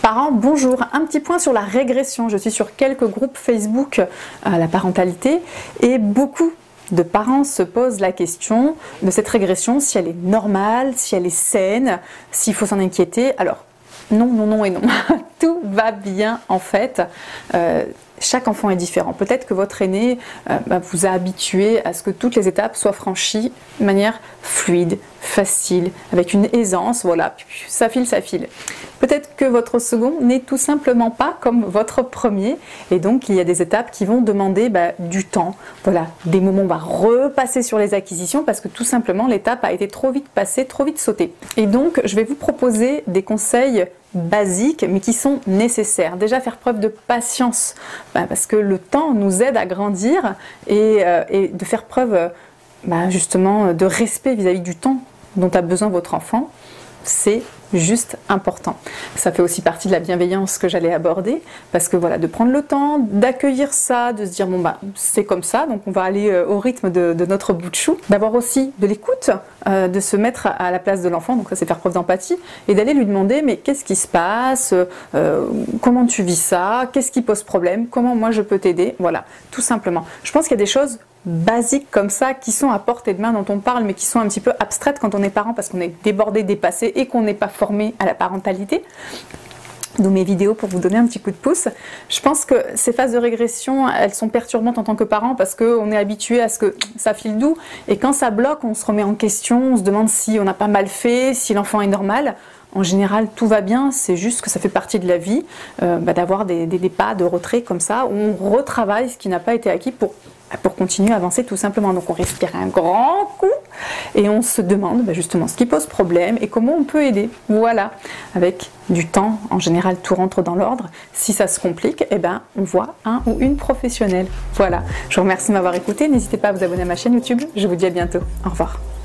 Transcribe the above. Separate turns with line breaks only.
parents, bonjour. Un petit point sur la régression. Je suis sur quelques groupes Facebook à la parentalité et beaucoup de parents se posent la question de cette régression, si elle est normale, si elle est saine, s'il faut s'en inquiéter. Alors, non, non, non et non. Tout va bien en fait. Chaque enfant est différent. Peut-être que votre aîné vous a habitué à ce que toutes les étapes soient franchies de manière fluide, facile, avec une aisance, voilà, ça file, ça file. Peut-être que votre second n'est tout simplement pas comme votre premier, et donc il y a des étapes qui vont demander du temps. Voilà, des moments où on va repasser sur les acquisitions parce que tout simplement l'étape a été trop vite passée, trop vite sautée. Et donc je vais vous proposer des conseils basiques mais qui sont nécessaires. Déjà faire preuve de patience parce que le temps nous aide à grandir et de faire preuve justement de respect vis-à-vis du temps dont a besoin votre enfant. C'est juste important. Ça fait aussi partie de la bienveillance que j'allais aborder, parce que voilà, de prendre le temps, d'accueillir ça, de se dire bon c'est comme ça, donc on va aller au rythme de notre bout de chou, d'avoir aussi de l'écoute, de se mettre à la place de l'enfant, donc ça c'est faire preuve d'empathie, et d'aller lui demander mais qu'est-ce qui se passe, comment tu vis ça, qu'est-ce qui pose problème, comment moi je peux t'aider, voilà, tout simplement. Je pense qu'il y a des choses basiques comme ça qui sont à portée de main dont on parle mais qui sont un petit peu abstraites quand on est parent parce qu'on est débordé, dépassé et qu'on n'est pas formé à la parentalité. D'où mes vidéos pour vous donner un petit coup de pouce. Je pense que ces phases de régression, elles sont perturbantes en tant que parent parce qu'on est habitué à ce que ça file doux et quand ça bloque, on se remet en question, on se demande si on n'a pas mal fait, si l'enfant est normal. En général, tout va bien, c'est juste que ça fait partie de la vie d'avoir des pas de retrait comme ça où on retravaille ce qui n'a pas été acquis pour continuer à avancer tout simplement. Donc on respire un grand coup et on se demande justement ce qui pose problème et comment on peut aider. Voilà, avec du temps, en général tout rentre dans l'ordre. Si ça se complique, on voit un ou une professionnelle. Voilà, je vous remercie de m'avoir écouté. N'hésitez pas à vous abonner à ma chaîne YouTube. Je vous dis à bientôt. Au revoir.